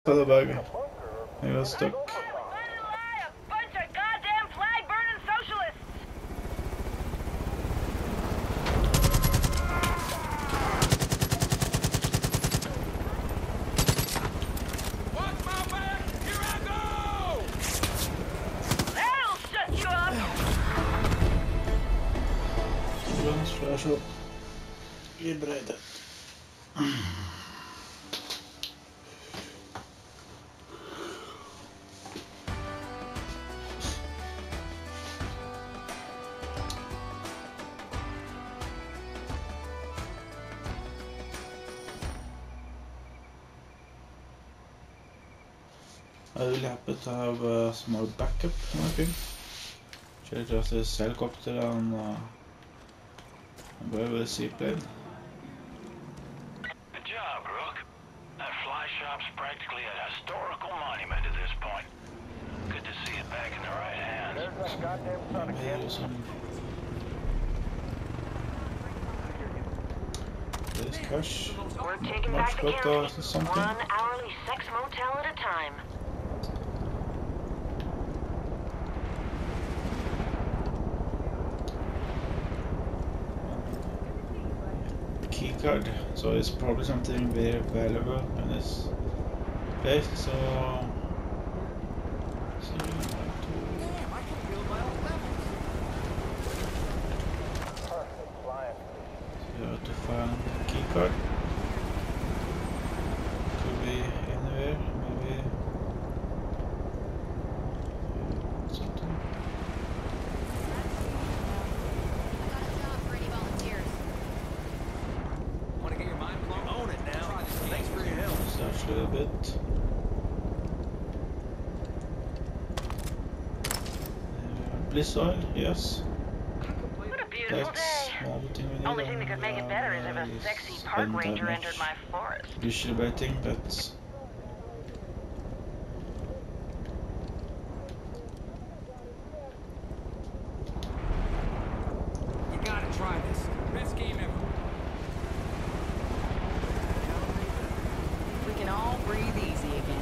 Hello, bug. I got stuck. A bunch of goddamn flag-burning socialists! Watch my back! Here I go! That'll shut you up! Runs flash up. I bredden. I really happy to have a small backup, I think. Should just this helicopter and go with a seaplane. Good job, Rook. That fly shop's practically a historical monument at this point. Good to see it back in the right hands. There's that goddamn sun again. Maybe some. There's cash. We're taking Much back the better county, or something. one hourly sex motel at a time. Keycard, so it's probably something very valuable in this place. So you have Damn, I can build my own levels. Perfect flying. to find the keycard. Could be anywhere, maybe something. Want to get your mind blown? Own it now. Thanks for your help. It's actually a bit. Bliss oil, yes. What a beautiful That's day. all the thing we need. Only thing that could make it better is if a this sexy park isn't that ranger much entered my forest. visual rating, but You gotta try this. Best game ever. We can all breathe easy again.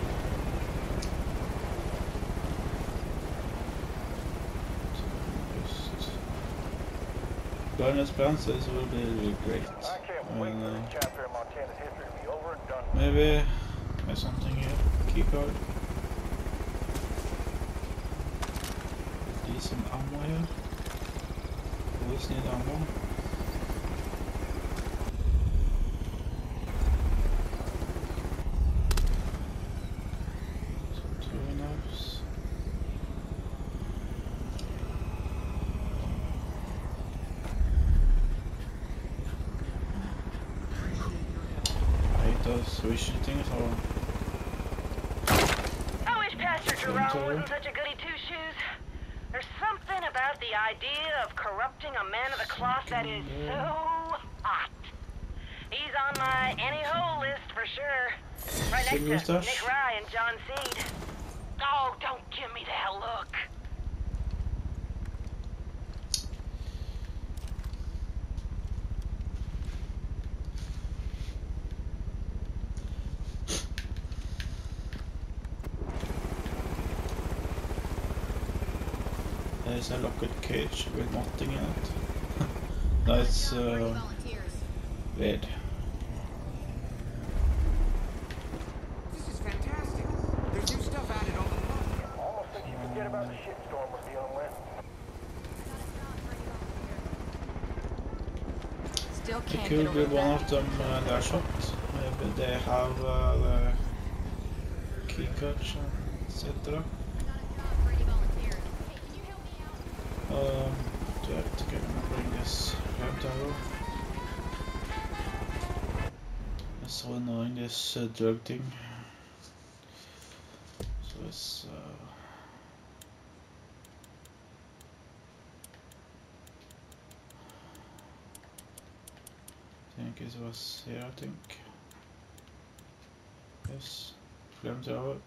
just bonus bounces will be really great. I can't wait for this chapter in Montana's history to be over and done with. Maybe there's something here. Keycard. Decent ammo here. Always need ammo. Some turnouts. I hate those vision things. Or I wish Pastor Jerome Sorry? wasn't such a goody two-shoes. There's something about the idea of corrupting a man of the cloth that is so hot. He's on my any-ho list for sure. Right Big next to moustache? Nick Rye and John Seed. Oh, don't give me that look. there's a locked cage with nothing in it. That's weird. This is fantastic. There's new stuff added on the month. Almost think you forget about the shitstorm we're dealing with. Still It can't could get be over one that. of them that shot. Maybe they have the keycards, etc. Do I have to get bring this flamethrower? It's so annoying, this drug thing. So it's I think it was here, I think. Yes, flamethrower.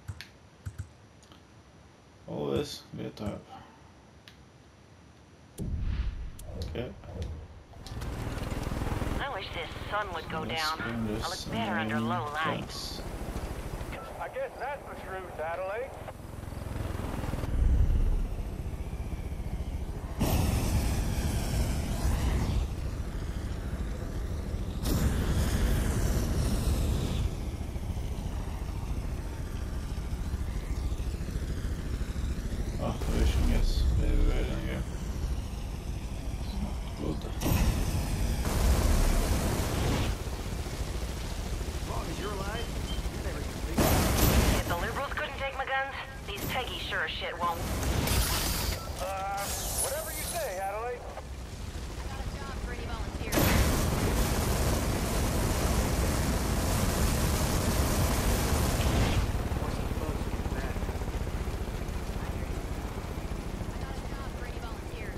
Always great to have. Okay. I wish this sun would go Let's down. bring this, I look better under low light. fence. I That's the truth, Adelaide. Oh, the vision is very good. Not good. As long as you're alive, you're never gonna be. If the liberals couldn't take my guns, these Peggy sure as shit won't. Whatever you say, Adelaide. Got a job for any volunteers. What's the folks get mad? I got a job for any volunteers.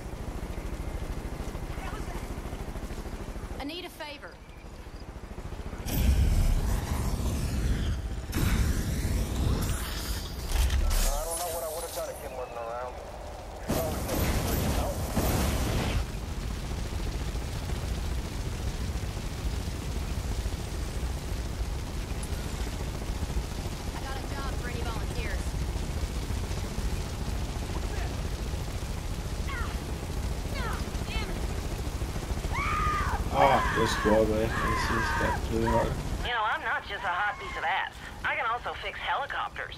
I need a favor. I don't know what I would have done if Kim wasn't around. Always looking for your help. I got a job for any volunteers. Ah, just go away. This is that too hard. You know, I'm not just a hot piece of ass. I can also fix helicopters.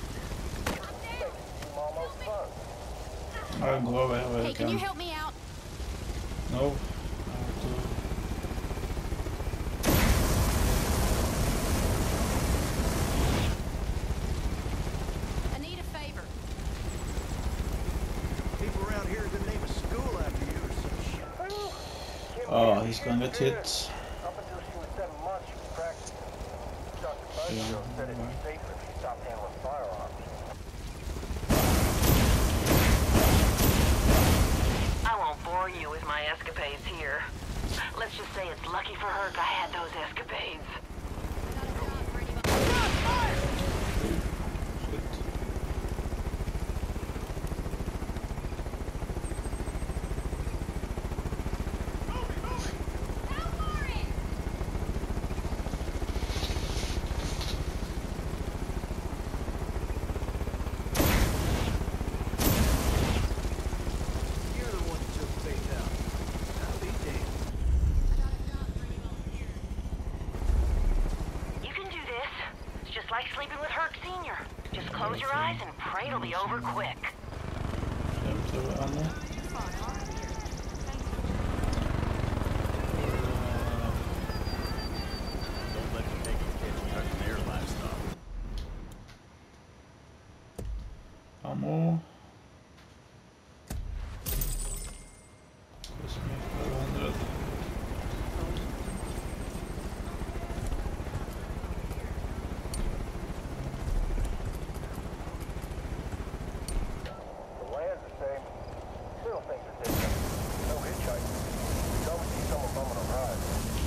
I'm almost fun. I'll go away where Hey, I can you can. help me out? No. I have to. I need a favor. People around here are gonna name a school after you or some shit. Kim Oh, can't he's be gonna get good. hit. Up until she was 7 months, she was practicing. Dr. Buzzkill said it'd be safer if she stopped handling firearms. I won't bore you with my escapades here. Let's just say it's lucky for her I had those escapades. I got a job for any volunteers. Shit. You're the one who took Faith out. I'll be damned. I got a job for any volunteers. You can do this. It's just like sleeping with Herc Sr. Just close your eyes and pray it'll be over quick. Them to Anna. Fine, all right, here. Thank you. Don't let them take you catch touching their livestock. Ammo. Cost me 500. The land's the same. Still things are different. No hitchhiking. You always see someone bumming a ride.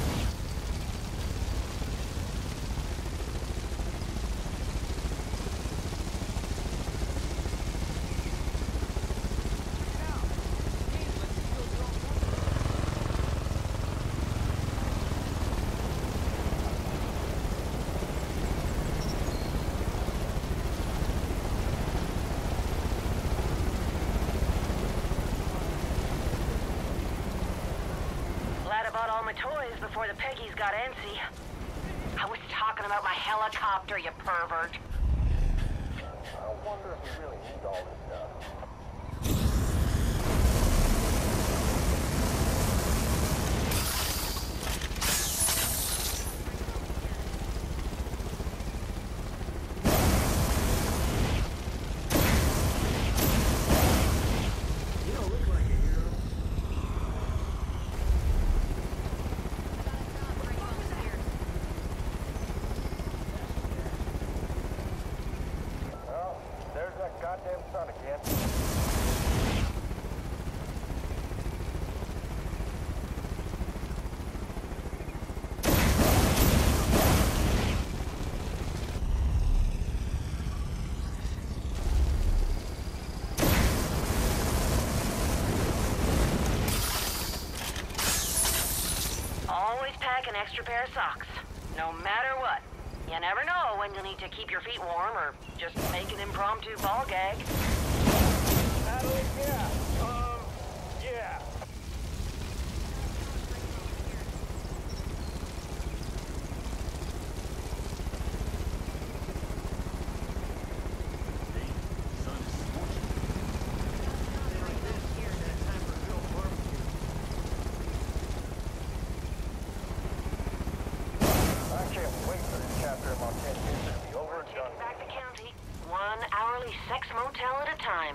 Glad I bought all my toys before the Peggies got antsy. I was talking about my helicopter, you pervert. I wonder if we really need all this stuff. You don't look like a hero. I got a job for any volunteers. Well, there's that goddamn sun again. Always pack an extra pair of socks. No matter what. You never know when you'll need to keep your feet warm or just make an impromptu ball gag. Natalie, yeah. Yeah. I can't wait for this chapter of Montana history to be over and done. Taking back the county, one hourly sex motel at a time.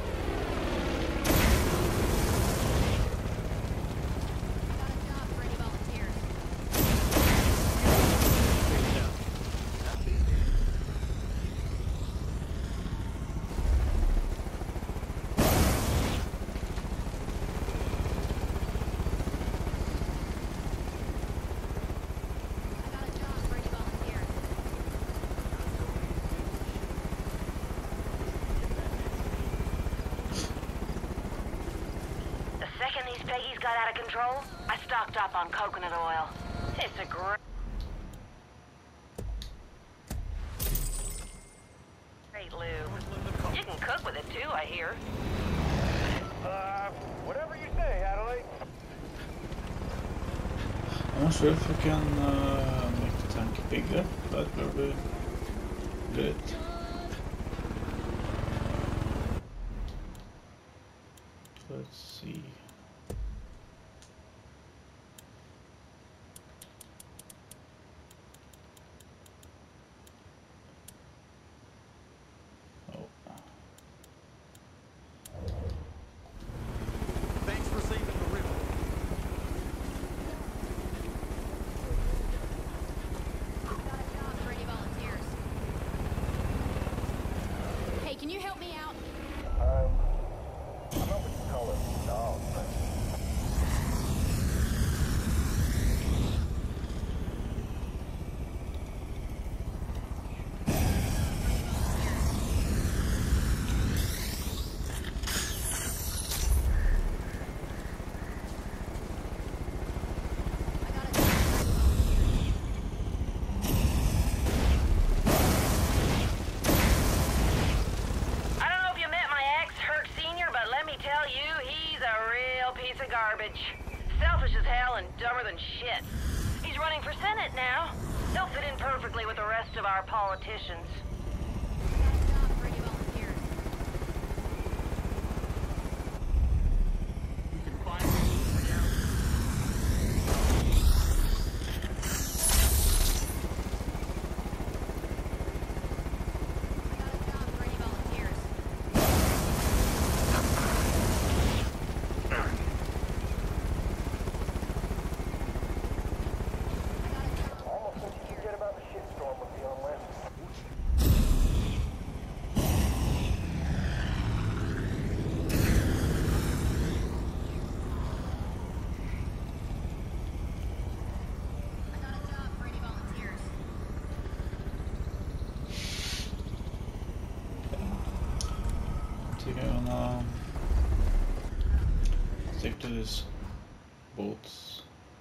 Got a job for any volunteers. I got a job for any volunteers. The second these Peggies got out of control, I stocked up on coconut oil. It's a great lube. You can cook with it too, I hear. Whatever you say, Adelaide. I'm not sure if we can make the tank bigger. That will be good. Let's see. Oh. Thanks for saving the river. Got a job for any volunteers. Hey, can you help me out? I don't know what you call it. No, but I got a job for any volunteers. I don't know if you met my ex, Herc Sr., but let me tell you, he's a real piece of garbage. Selfish as hell and dumber than shit. He's running for Senate now. He'll fit in perfectly with the rest of our politicians. I got a job for any volunteers. You can find me now. I got a job for any volunteers. almost think you forget about the shitstorm we're dealing with. I got a job for any volunteers. So you're gonna stick to these boats.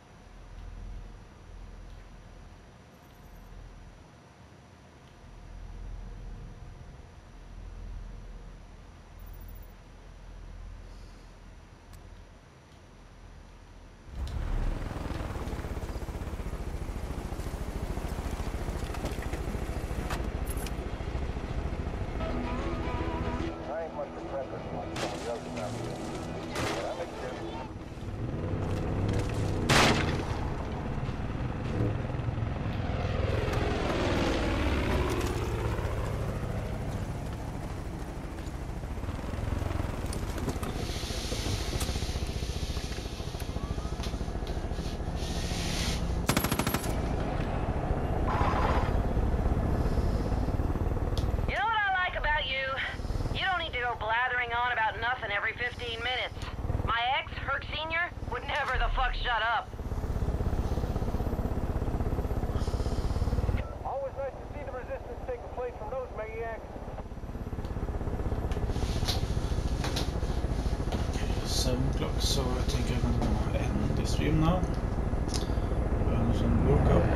I ain't much of a prepper like some of the others out here. But I make a difference. You know what I like about you? You don't need to go blathering on about nothing every 15 minutes. My ex, Herc Sr., would never the fuck shut up. Always nice to see the resistance taking place from those maniacs. 7 o'clock, so I think I'm gonna end the stream now. Run some workout.